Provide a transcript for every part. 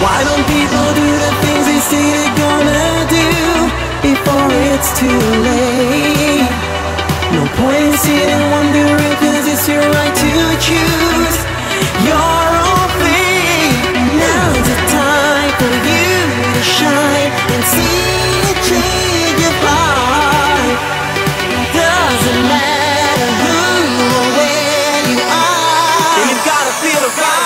Why don't people do the things they say they're gonna do before it's too late? No point in sitting and wondering, 'cause it's your right to choose your own fate. Now's the time for you to shine and see it change your life. Doesn't matter who or where you are, and you gotta feel the vibe.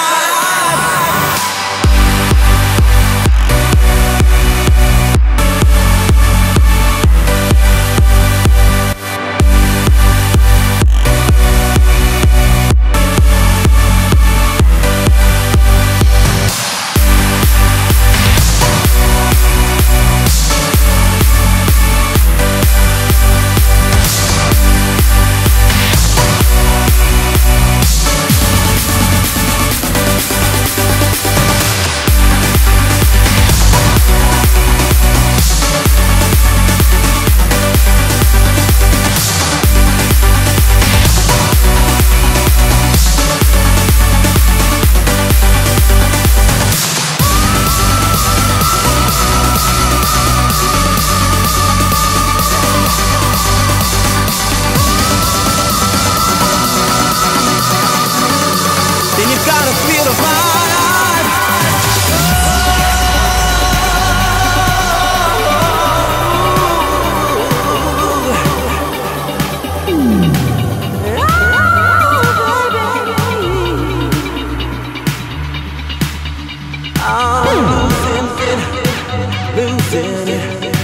Losing it,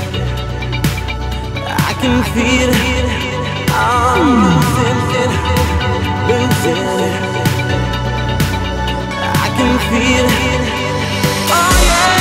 I can feel it. I'm losing it, I can feel it. Oh yeah.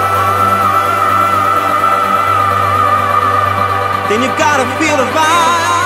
Then you gotta feel the vibe.